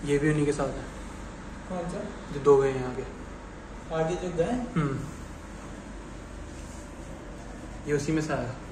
یہ بھی انہیں کے ساتھ ہے. کون سا؟ جو 2 گئے ہیں آگے جو گئے یہ اسی میں سے آیا.